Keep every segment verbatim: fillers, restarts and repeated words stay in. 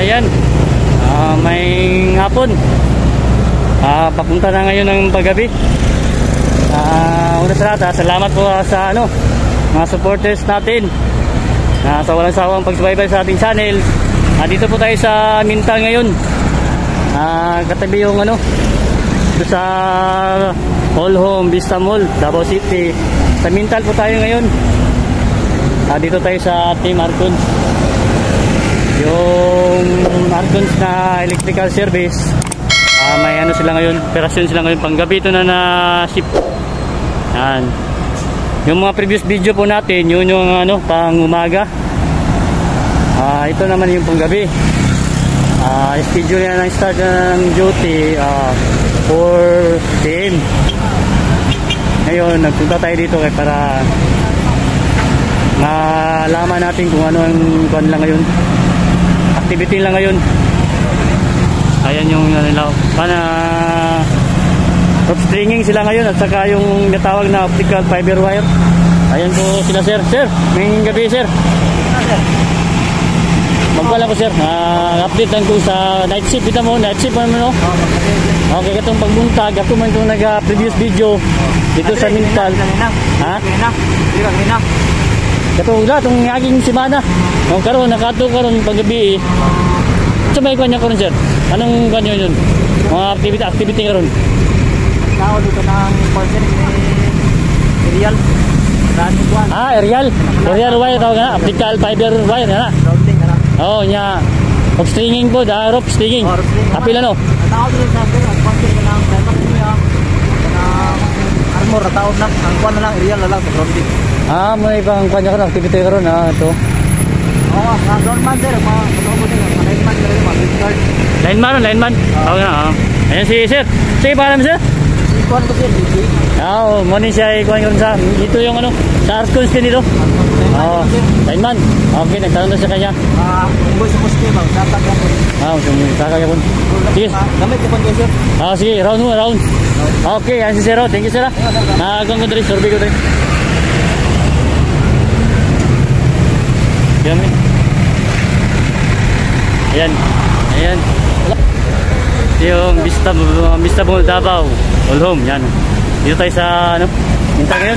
Ayan. Uh, may hapon. Uh, papunta na ngayon ng paggabi. Uh, una sa lahat, uh, salamat po uh, sa ano, mga supporters natin. Uh, sa walang sawang pagsubaybay sa ating channel. Uh, dito po tayo sa Mintal ngayon. Uh, katabi yung ano, dito sa All Home Vista Mall, Davao City. Sa Mintal po tayo ngayon. Uh, dito tayo sa Team Arcons. Yung Arcons na electrical service. Uh, may ano sila ngayon, operasyon sila ngayon panggabi. Ito na na ship. Yan. Yung mga previous video po natin, yun yung ano, pang umaga. Uh, ito naman yung panggabi. Uh, schedule na ng start ng duty uh, four p m Ngayon, nagpunta tayo dito kaya para malaman natin kung ano ang kuan lang ngayon, activity lang ngayon. Ayan yung nila, pana rope stringing sila ngayon at saka yung natawag na optical fiber wire. Ayan po sila sir. Sir, may gabi sir. Magpala ko sir, uh, update lang ko sa night shift. Kita mo, night shift mo no? Okay, katong pagbuntag, ako man itong nag-previous video dito sa Mintal. Ha? Katong wala, itong aging simana. O karon, nakato karon paggabi eh. Sa may kanya karon sir? Anong kanya yun? Mga activity, activity karon? Tao dito ng person ni Arial. Ah, Arial. Arial wire tawag na, optical fiber wire na. Oh, nya. Rope stringing po, da rope stringing. Oh, apil ano? Tao dito sa akin, ang sponsor ko ng driver niya. Ng armor, tao na, ang kuwan na lang, Arial na lang, sa grounding. Ah, may ibang kanya karon, activity karon ah, ito. Oo, mga groundman sir, mga katobo din, mga lineman sir, mga guard. Lineman, lineman. Tawag na, ah. Ayan si sir. Sige, paalam sir. Ikuan ko sir, D J. Oo, mo ni siya ikuan karon sa, dito yung ano, sa Arcons din dito. Oo, lineman. Okay, nagtanong na siya kanya. Ah, unggoy sa poste ba, dapat lang po. Ah, saka yapon. Sige. Gamit ko po sir. Ah, sige, round mo, round. Okay, ayan si sir. Thank you sir. Nagagang ko dali, survey ko dali. Yan eh. Ayan. Ayan. Ito yung Vista, Vista Mall Davao. All Home. Yan. Dito tayo sa ano, Mintal ngayon.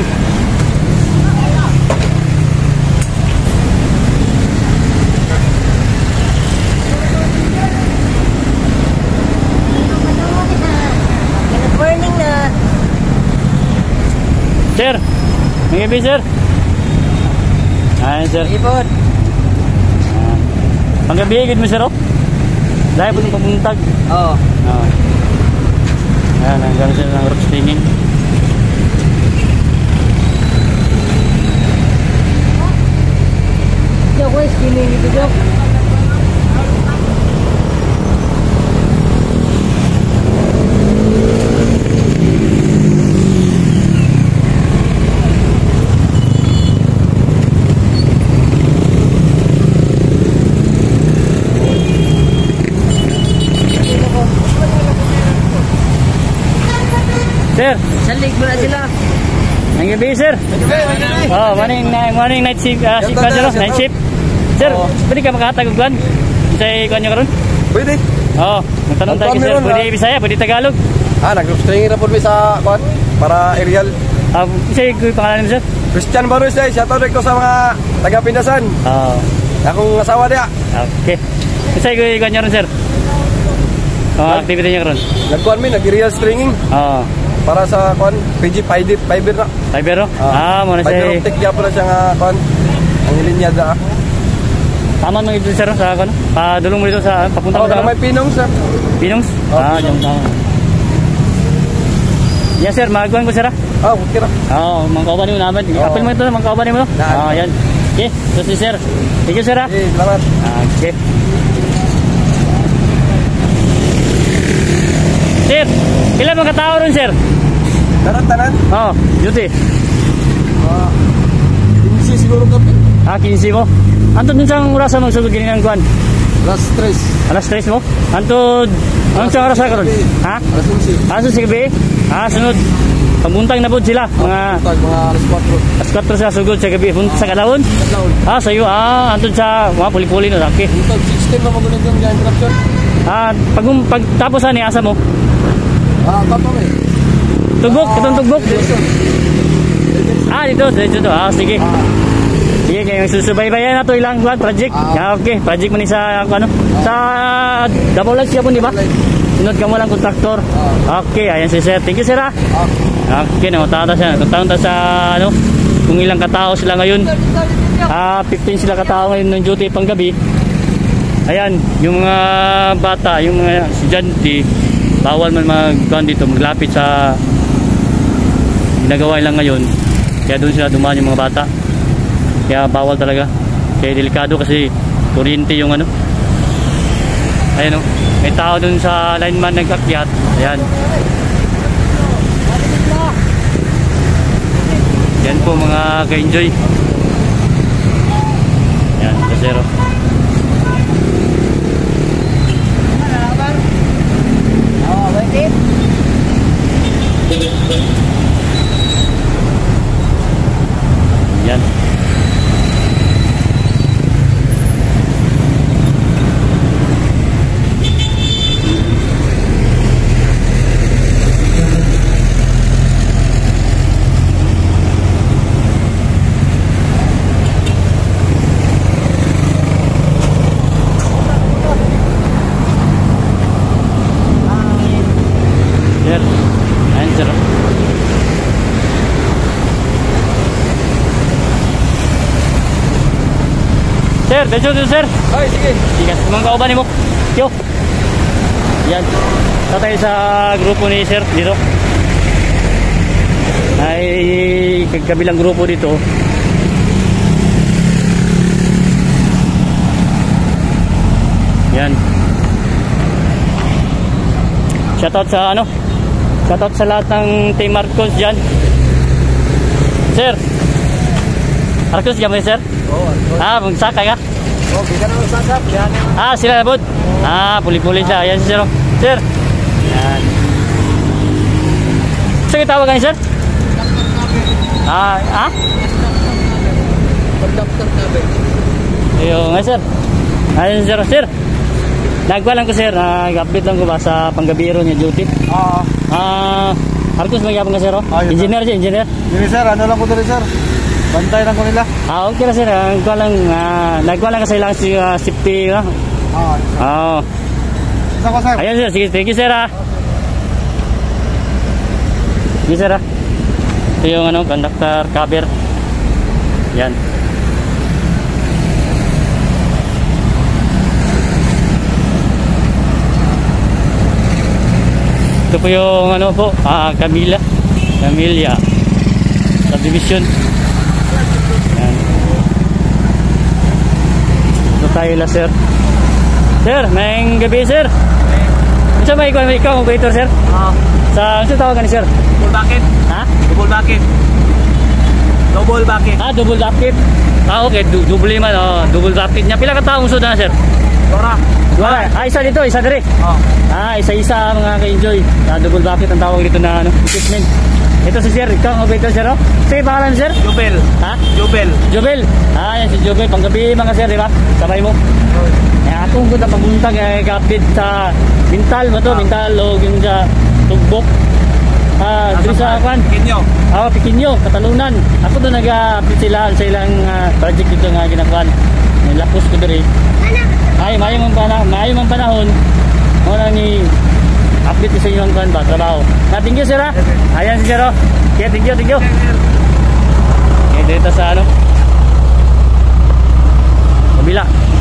Good morning na. Sir. May gabi sir. Ayan sir. Ipod. Panggabi igid mo sir oh. Dahil po itong pamuntag. Oo. Oh. Ayan, hanggang sila ng rope stringing. Yo, guys, spinning ito jo. Sir, Salig mo na sila. ang gabi sir. Oh, morning, morning night shift, uh, shift ka sir, night shift. Sir, pwede ka makatag og kwan? Say kwan niyo karon? Pwede. Oh, nagtanong tayo sir, pwede Bisaya, pwede Tagalog. Ah, nag-stringing na po sa kwan para Arial. Ah, say ko pangalan niyo sir. Christian Baroy say, shout out ko sa mga taga Pindasan. Oh, Akong asawa dia. okay. Say ko kwan niyo ron sir. Oh, activity niyo karon. Nagkuan mi nag-Arial stringing Oh, para sa kwan P G fiber fiber na. fiber oh. Ah, mo na Fiber say. optic gyapon na siya nga kwan. Ang linya da. Tama man ito sir sa kwan. Padulong mo dito sa papunta Oh, mo sa may pinong sa. Pinongs. Oh, Ah, yung tama. Yes sir, magkuhan ko sir ah. Ah, okay ra. Oo, oh, mangkauban mo naman. Oo. Apil mo ito, mangkauban mo. Ah, yan. Okay, so si sir. Thank you sir ah. Eh, salamat. Ah, okay. Sir, ilan mga tao ron sir? Tanan-tanan. Oo, oh, duty. Ah, pinsi siguro kape. Ah, quince mo. Antod dun sa orasan mo sugod gini ng kuan? Alas tres. Alas tres mo? Antod, anong sa orasan ka ron? Ha? Alas onse. Ah, so sige be. Ah, sunod. Pamuntang na po sila. Mga Tag mga alas kwatro. alas kwatro sa sugod sa gabi. Punta sa kadawon. Kadlawon. Ah, sa'yo. Ah, antod sa mga puli-puli na. Okay. Tag sixteen na magunit yung interruption. Ah, pag, pag tapos ani asa mo? Ah, kato eh. Tugbok, katong tugbok. Jason. Ah, dito, dito, dito. Ah, sige. Sige, kaya susubaybayan na to ilang buwan, project. Ah, okay, project mo ni sa, ano, sa double lights siya po, di ba? Sunod ka mo lang, kontraktor. Okay, ayan si sir. Thank you, sir, ah. Okay, namatata siya. Natatanda sa, ano, kung ilang katao sila ngayon. Ah, fifteen sila katao ngayon ng duty pang gabi. Ayan, yung mga bata, yung mga estudyante, bawal man mag dito, maglapit sa ginagawa lang ngayon. Kaya doon sila dumaan yung mga bata. Kaya bawal talaga. Kaya delikado kasi kuryente yung ano. Ayan o. May tao doon sa lineman nagkakyat. Ayan. Yan po mga ka-enjoy. Ayan, kasero. Yan. Sir, ayan sir. Sir, dito dito sir. Ay, sige. Sige, mga kauban mo. Yo. Yan. Tatay sa grupo ni sir dito. Ay kabilang grupo dito. Yan. Shoutout sa ano? Shoutout sa lahat ng Team Marcos dyan. Sir. Marcos gamay sir? Oo. Ah, magsakay ka? Oh, bigyan na ng sasap. Yan. Ah, sila na bud. Ah, puli-puli siya. Ayan si sir. Sir. Yan. Saan yung tawagan niyo, sir? Ah, ah? Conductor namin. Ayun nga, sir. Ayan si sir. Sir. Nagwa lang ko, sir. Nag-update lang ko ba sa panggabiro niya duty. Ah. Ah, Marcos magyapang ka, sir. Oh? Ah, yun, Engineer siya, engineer. Yun sir, ano lang po dali sir? Bantay lang ko nila. Ah, okay na, sir. Nagwa lang, ah, nagwa lang ka sa ilang si, uh, safety, no? Ah. Oo. Isa ko sir. Ayan, sir. Sige, thank you, sir, ah. Sige, sir, ah. Ito yung, ano, conductor cover. Yan. Ito po yung, ano po, ah, Camila. Camilla. Subdivision. Yan. Ito tayo la, sir. Sir, may gabi, sir. Saan may ikaw, may ikaw, operator, sir? Ah, Sa, saan tawagan ni, sir? double bucket. Ha? Double bucket. Double bucket. Ah, double bucket. Ah, okay. Du double man. Oh, double bucket niya. Pila ka taong usod na, sir? Dora. Wala. Ah, isa dito, isa dire. Oh. Ah, isa-isa mga ka-enjoy. Ah, double bucket ang tawag dito na ano, equipment. Ito si sir. Ikaw ang operator, sir, oh. Sige, pangalan, sir? Jubel. Ha? Jubel. Jobel. Ah, yan si Jobel. Panggabi mga sir, di ba? Sabay mo. Eh, akong ganda pabuntag eh, kapit sa Bintal mo to, Bintal o yung sa Tugbok. Ah, dito sa Kwan. Kinyo. Ah, Pikinyo, Katalunan. Ako doon nag-update sila sa ilang uh, project dito nga ginakuan. Lapos ko diri. Ay, mayo man panahon, mayo man panahon. Mo na ni update sa inyong kwan ba trabaho. Na thank you sir. Ah. Ayan si sir. Oh. Okay, thank you, thank you. Okay, dito sa ano? Kabila.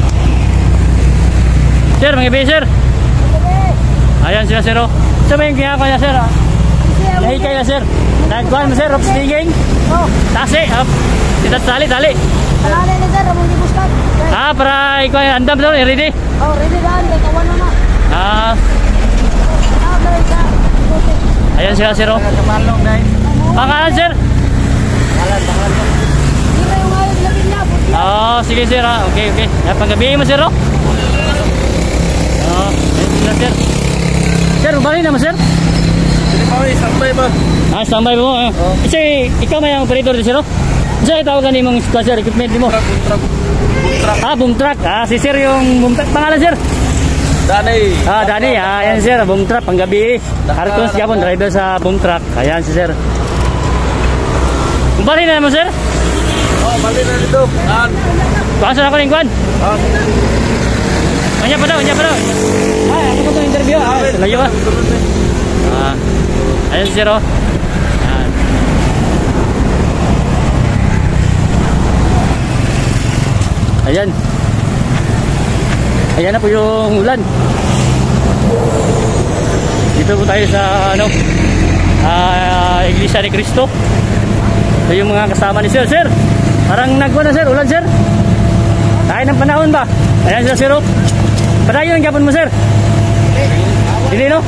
Sir, mga ibi, sir. Ayan sila, sir. Oh. Sa may ginagawa niya, sir. Ah. Lahi kayo, sir. Nagkuhan mo, sir. Rope stinging. Oh, Tasi. Up. Dito, tali, tali. kalala na sir, ramon di buskat. Ah, para ikaw yung andam doon. Ready? Oh, ready daan, kay kawan na na. Ah, Ah, dahil sa butik. ayan sila, sir. Oh. Kamalong dahil. Pangalan, sir? Kalan, kalan. Di ba yung ayod labi niya, butik. Oh, sige, sir. Ah. Okay, okay. Ah, panggabi mo, sir. Oh. Oh, ayan sila, sir. Sir, balik naman, sir. Pawi, sampai ba? Ah, standby mo. Eh. Oh. Kasi ikaw may ang operator di sir. Isa itawagan ni mong sir equipment mo. Truck, truck, truck. Ah, boom truck. Ah, si sir yung boom truck. Pangalan sir? Danay. Ah, Dani. Ah, ayan sir, boom truck panggabi. Arcos Japon driver sa boom truck. Ayan si sir. Kumpari na mo sir? Oh, balik na dito. An. Pasok ako ng kwan. Ah, Anya pa daw, anya pa daw. Ay, ako po itong interview. Ah, layo ka. Ah, ayan si sir oh. Ayan. Ayan. Ayan na po yung ulan. Dito po tayo sa ano, ah, Iglesia ni Cristo. Ito yung mga kasama ni sir. Sir, parang nagwan na sir, ulan sir. Tayo ng panahon ba? Ayan sila sir oh. Padayon ang gapon mo sir. Dili no?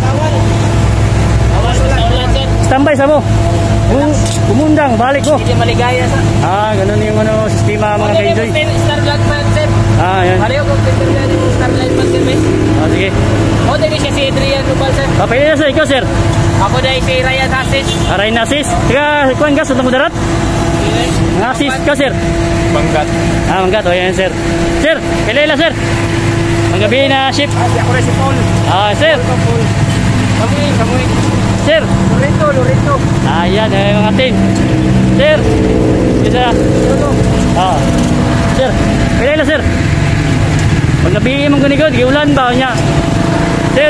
Standby sa mo. Kung kumundang, balik ko. Hindi maligaya sa. Ah, ganun yung ano, sistema mga ka-enjoy. Starlight man, sir. Ah, yan. Pareho kong pinagyan yung Starlight man, sir. Ah, sige. O, dali siya si Adrian Rubal, sir. Ah, pwede na sir, ikaw sir. Ako dahil si Ryan Hasis. Ah, Ryan Asis. Teka, kuhan gas, utang mo darat. Ang Asis, ikaw sir. Bangkat. Ah, manggat, o yan sir. Sir, kailan sir? Ang gabi na ship. Ako na si Paul. Ah, sir. Kamuin, kamuin. Sir. Loreto, Loreto. Ah, yan, eh, mga tin. Sir. Isa. Ah. Sir, kailan sir? Pag gabi mong ganigod, giulan ba niya? Sir.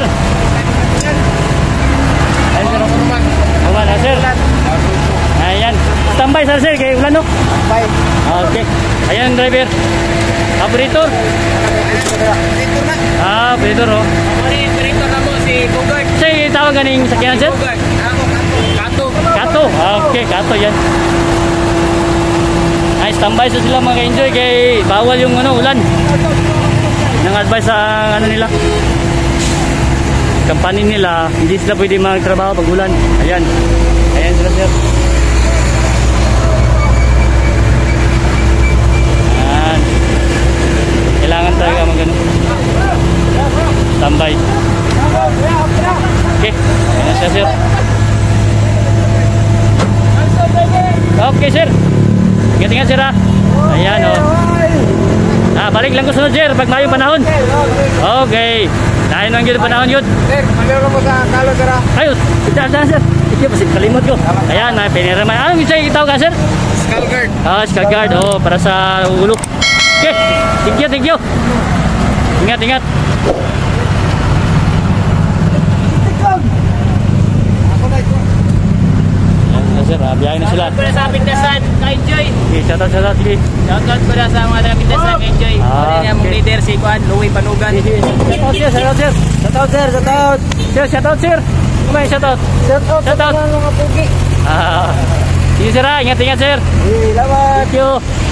Ayun sir. Awan na sir. Ayan. Standby sir sir, kay ulan no? Bye. Ah, okay. Ayan driver. Operator. Ah, operator oh. Loreto na mo si Bogart. Say tawag ganing sakyanan sir? Bogart. Ako, Kato. Kato. Ah, okay, Kato yan. Ay, standby sa sila mga enjoy kay bawal yung ano, ulan. Nang advice sa ano nila. Company nila, hindi sila pwede magtrabaho pag ulan. Ayan. Ayan sila sir. Ayan. Kailangan talaga mag-ano. Standby. Okay. Ayan siya sir. Okay sir. Ingat-ingat sir ha. Ayan o. Oh. Ah, balik lang ko sunod sir pag mayong panahon. Okay. Dahil nang yun panahon yun. Sir, magkakaroon ko sa kalo, sir. Ayos. Daan, daan sir. Ito pa kalimot ko. Ayan, may piniraman. Anong isa itaw ka sir? Skullguard. Ah, skull guard. Oh, para sa ulo. Okay. Thank you, thank you. Ingat, ingat. Ayan sir, ah, biyahe na sila. Shoutout ko na sa Pindasan, ka-enjoy. Okay, shout out, shout out. Sige. Shoutout ko na sa mga taga Pindasan, ka-enjoy. Ah, Ano niya mong okay. leader, si Kuan, Louie Panugan. Shout out sir, shout out sir. Shoutout, sir, shoutout. Sir, shout out sir. Kumay, shout out. Shoutout Shoutout. sa mga pugi. Ah. Sige sir, ah. Ingat, ingat sir. Salamat. Thank you.